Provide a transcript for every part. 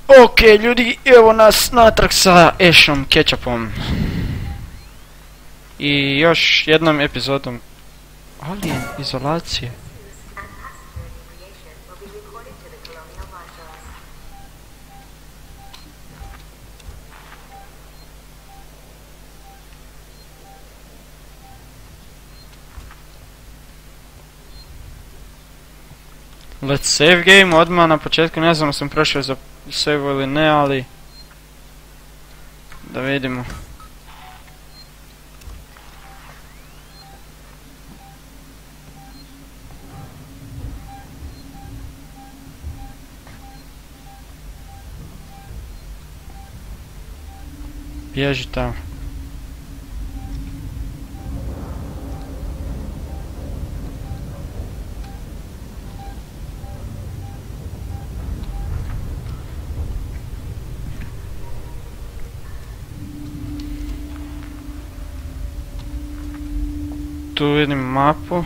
Ok, ljudi, evo nas natrag sa Ashom Ketchupom. I još jednom epizodom Alien izolacije. Let's save game odmah na početku, ne znam sam prošao za save ili ne, ali da vidimo. Bježi tamo. Tu vidim mapu.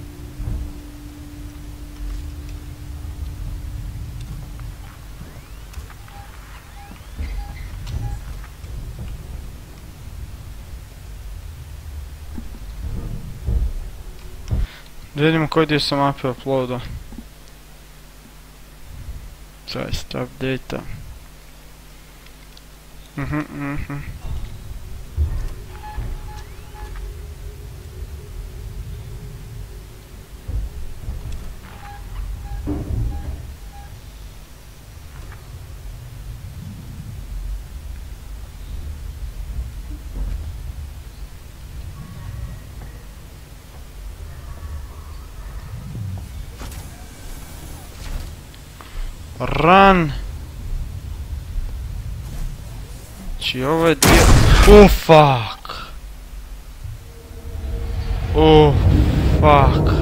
Da vidimo koji dio sam mape uploadao. Just update. Run! Znači ovo je dio... Oh fuck! Oh fuck!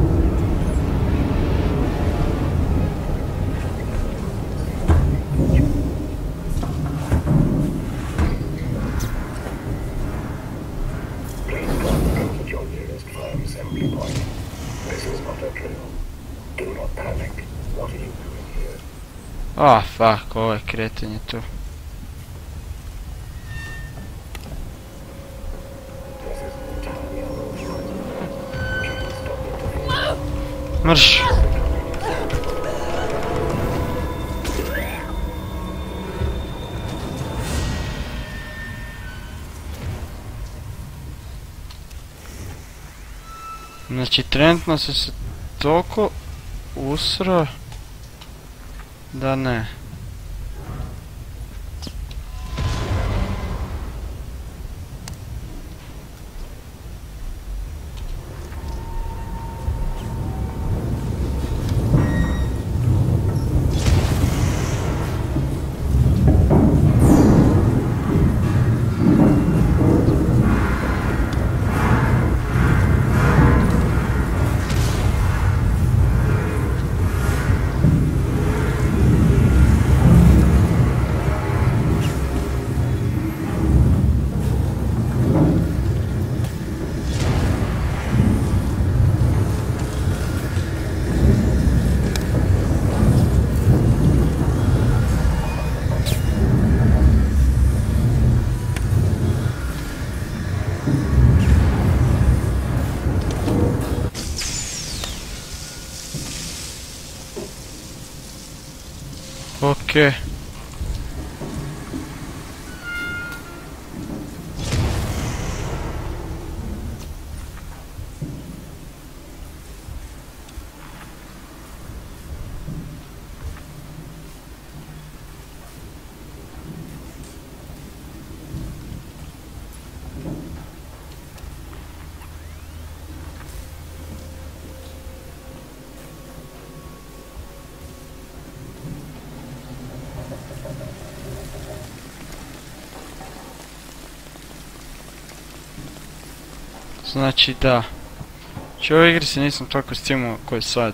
Ah, fuck, ovo je kretenje tu. Mrš! Znači, trenutno se toliko usro da ne. Okay. Znači da. Znači u ovoj igri se nisam toliko stimao koji sad.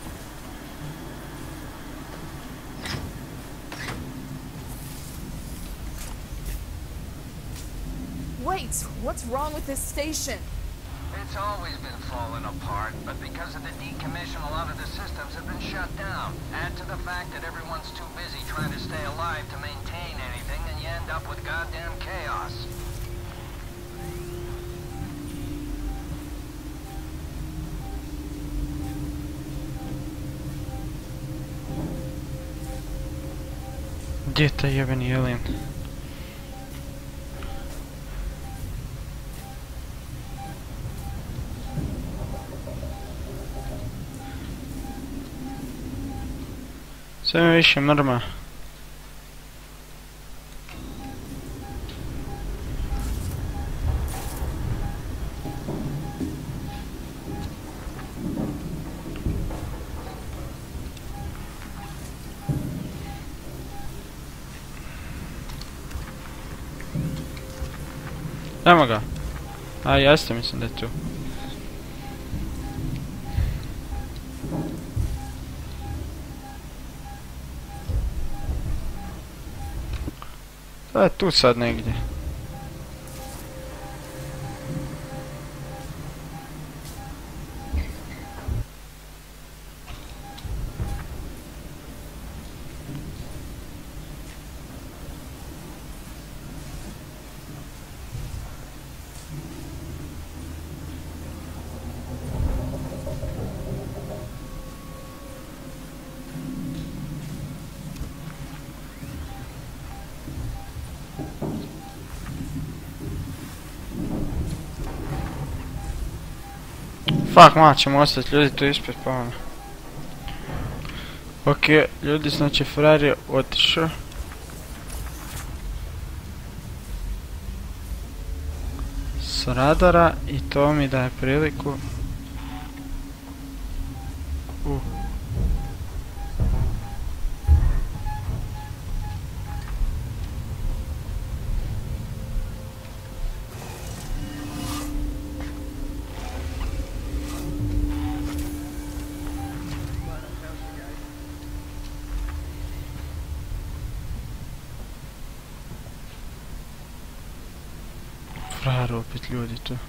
Wait, what's wrong with this station? It's always been falling apart, but because of the decommission, a lot of the systems have been shut down. Add to the fact that everyone's too busy trying to stay alive damn chaos. Gdje je taj jebeni alien? Sve mi više mrma. Evo ga. A jeste, mislim da je tu. To je tu sad negdje. Fuck, ma ćemo ostati ljudi tu ispred pa ono. Ok, ljudi, znači frajer je otišao. S radara i to mi daje priliku. Frajer opet ljudi tu.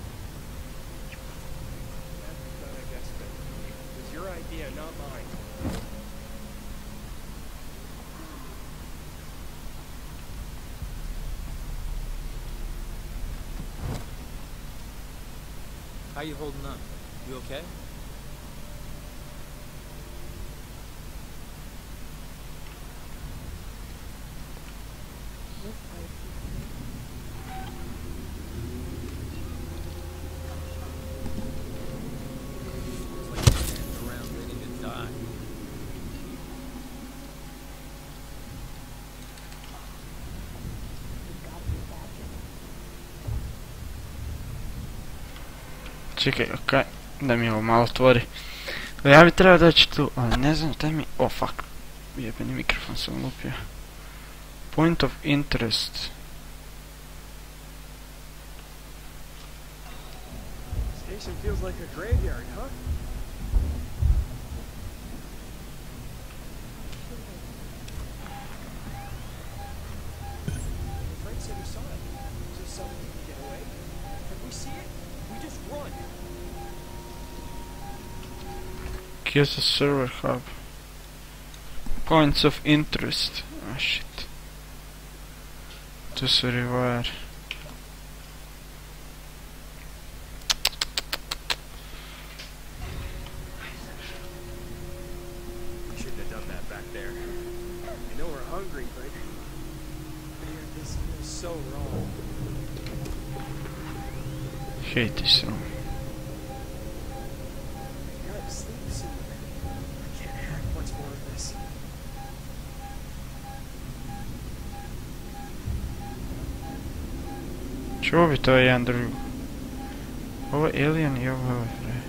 How you holding up? You okay? Looks like you're standing around ready to die. Čekaj, okej, da mi ovo malo otvori. Ja bi trebao doći tu, ali ne znam, daj mi... Oh, fuck. Jebeni mikrofon sam lupio. Point of interest. Station feels like a graveyard, huh? Frank said he saw it. Is it something we can get away? If we see it, we just run. Here's the server hub. Points of interest. Ah, shit. Tu su rewire. We shouldn't have done that back there. I know we're hungry, but man, this feels so wrong. Hate this room. I gotta sleep soon. I can't hack much more of this. Čuo bi to jedan drugi. Ovo je alien i ovo je fraj.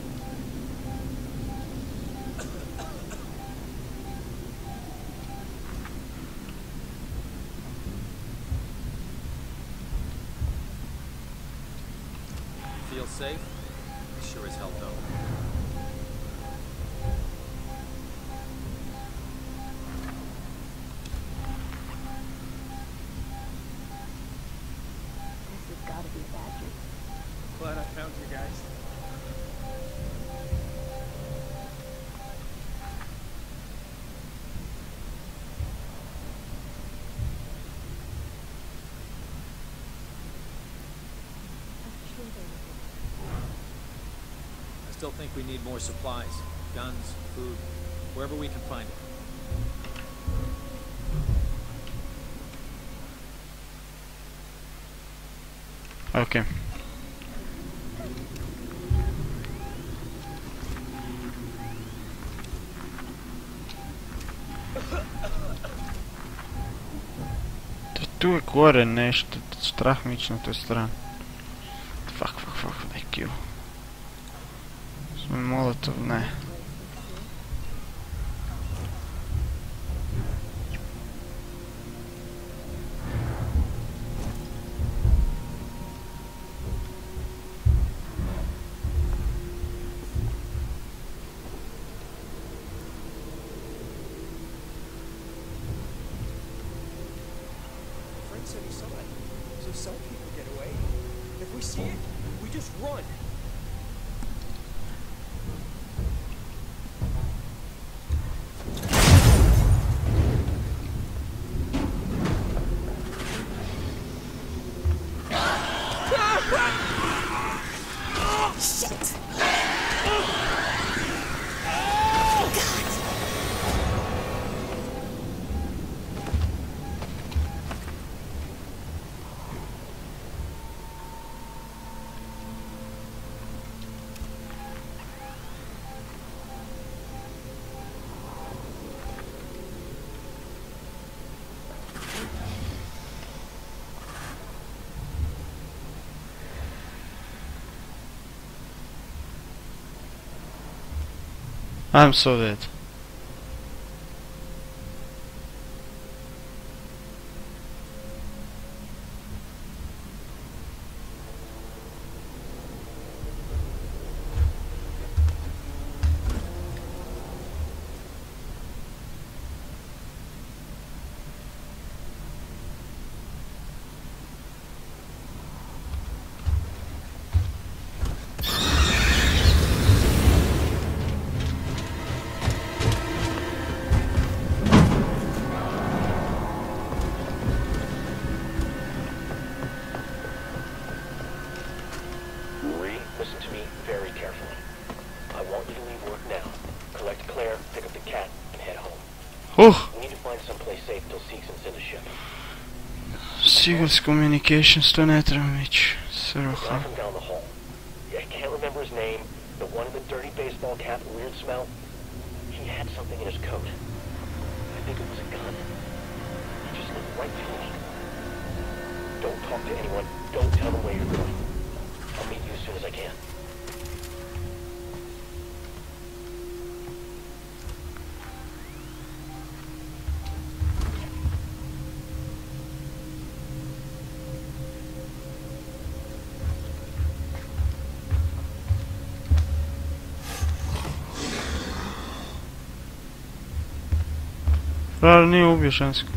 Feel safe? Sure as hell don't. This has gotta be Badger. Glad I found you guys. still think we need more supplies. Guns, food, wherever we can find it. Okay. Tu je gore nešto, strah mi ići na toj strani. Fuck, daj kill. Smo molotov, ne. Frank said he saw it. So some people get away. If we see it, we just run. I'm so dead. Listen to me very carefully. I want you to leave work now. Collect Claire, pick up the cat, and head home. We need to find someplace safe till Seegson send a ship. Seagulls Communications, to ne trebam ići. Sroha. From down the hall. I can't remember his name. The one in the dirty baseball cap, weird smell. He had something in his coat. I think it was a gun. He just looked right through me. Don't talk to anyone. Don't tell them where you're going. I'll meet you as soon as I can. Raro nije ubio žensku.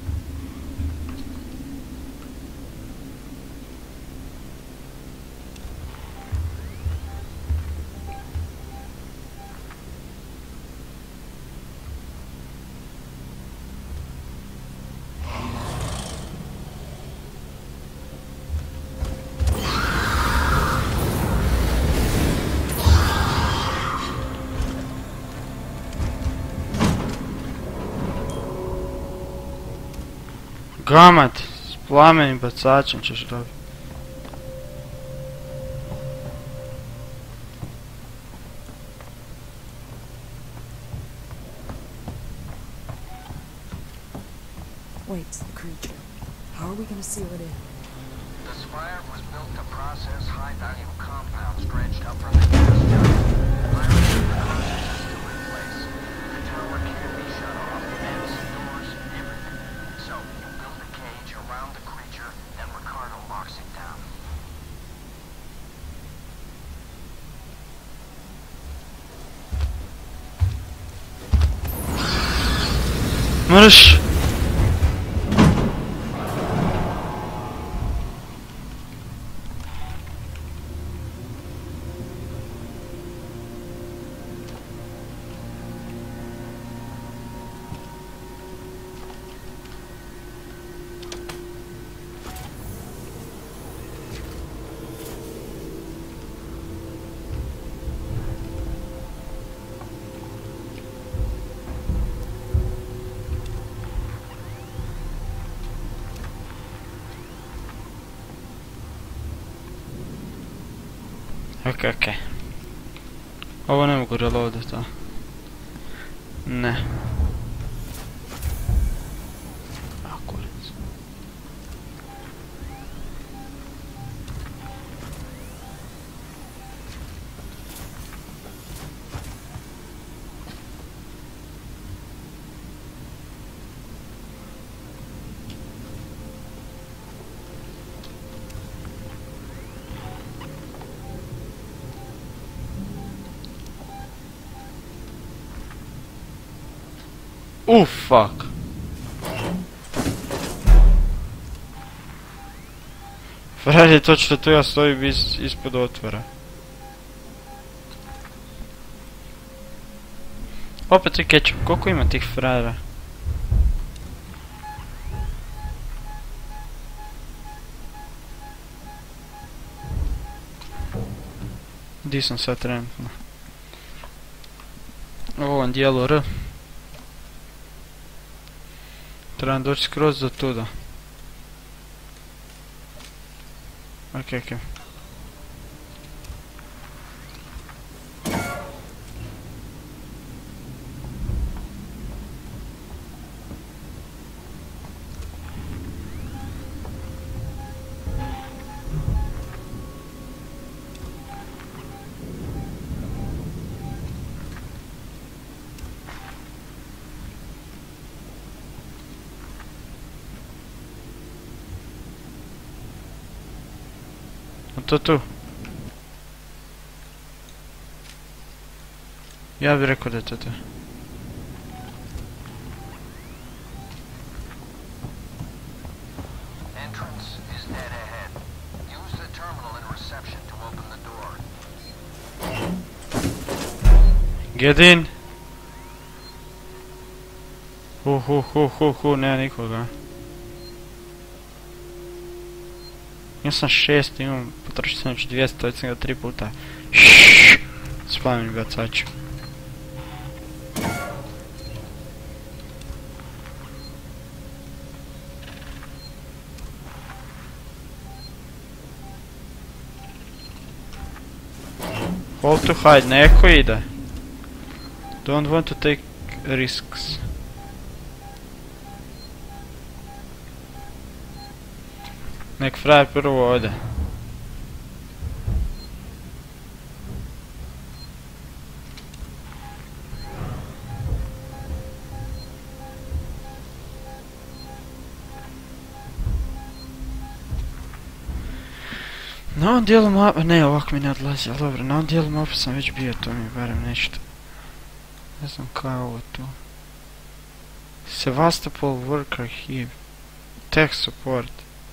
Gamat, s plamenim bacačem ćeš dobiti. Wait, the creature. How are we gonna seal it in? The spire was built to process high-value compounds dredged up from the gas tower. Viruses and process is still in place. The tower can't be shut off. Vents, doors, everything. So, you build a cage around the creature, and Ricardo locks it down. Mrš! Okej. Ovo ne mogu reloadat, a? Ne. A, kurac. Fuck. Fred je točno tu, ja stojim ispod otvora. Opet je ketchup, koliko ima tih frajera? Di sam sad trenutno? U ovom dijelu R. Trebam doći skroz do tuda. Okej. To tu. Ja bih rekao da je to tu. Entrance is dead ahead. Use the terminal in reception to open the door. Get in! Nema nikoga. Ja sam 6, imam, potrošio sam još 200, već sam ga 3 puta. Šššš! Spavim bacaču. Hold to hide, neko ide. Don't want to take risks. Nek frajer prvo ode. Na ovom dijelu mapa, ne ovako mi ne odlazi, ali dobro, na ovom dijelu mapa sam već bio, to mi je barem nešto. Ne znam kao je ovo tu. Sevastopol Work Archive. Tech Support.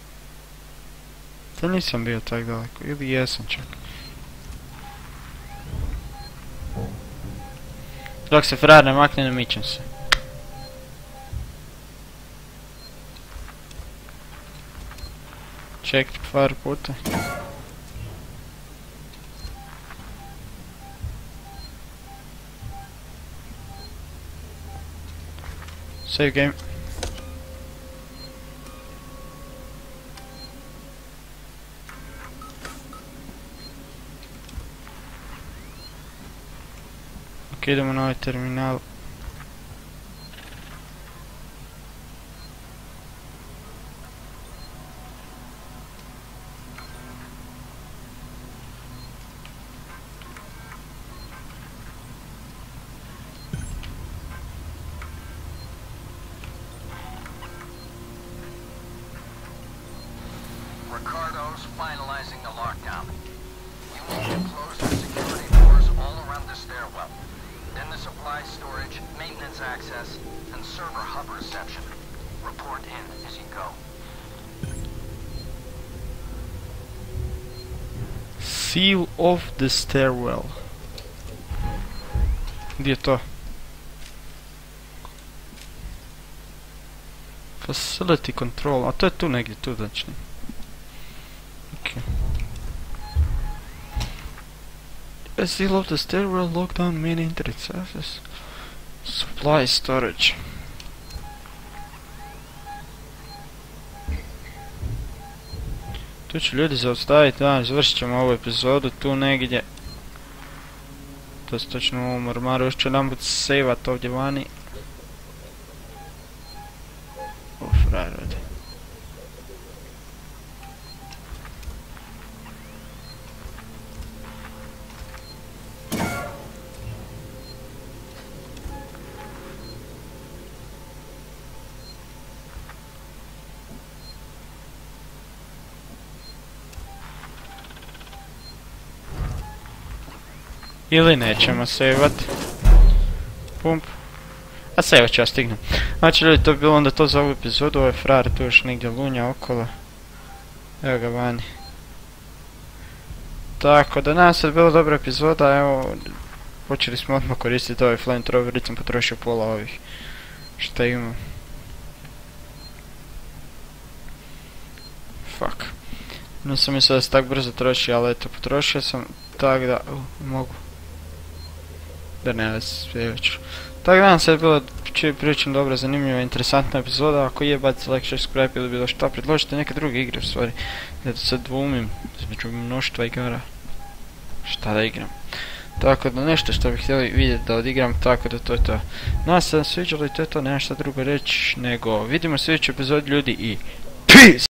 To nisam bio tak daleko, ili jesam čak. Dok se frajer ne makne, ne mičem se. Checked par puta. Save game. Ok, idemo na ovaj terminal. Ricardo's finalizing the lockdown. You need to close the security doors all around the stairwell. Then the supply storage, maintenance access, and server hub reception. Report in as you go. Seal off the stairwell. Gdje je to? Facility control, a to je tu negdje, tu znači. Okay. Seal off the stairwell, lock down main internet access. Supply storage. Tu ću ljudi zaustaviti, završit ćemo ovu epizodu tu negdje. To se točno u ovom ormaru, još ću jedanput sejvat ovdje vani. O, frajer ovdje. Ili nećemo saveat. Pump. A saveat ću ja stignem. Znači ljudi, to bi bilo onda to za ovu epizodu. Ovaj frajer tu još negdje lunja okolo. Evo ga vani. Tako da nadam se da je bila dobra epizoda. Evo, počeli smo odmah koristiti ovaj flamethrower. Već sam potrošio pola ovih šta imam. Fuck. Nisam mislio da se tako brzo troši, ali eto, potrošio sam. Tak da, mogu. Da ne, sljedeću. Tako da nam se je bilo prilično dobra, zanimljiva, interesantna epizoda. Ako je, bacite like, share, subscribe ili bilo šta, predložite neke druge igre u stvari. Da sad dvumim između mnoštva igara. Šta da igram. Tako da nešto što bih htjeli vidjeti da odigram, tako da to je to. Nadam se da vam sviđalo i to je to, nema šta drugo reći nego vidimo sljedeću epizodu ljudi i peace!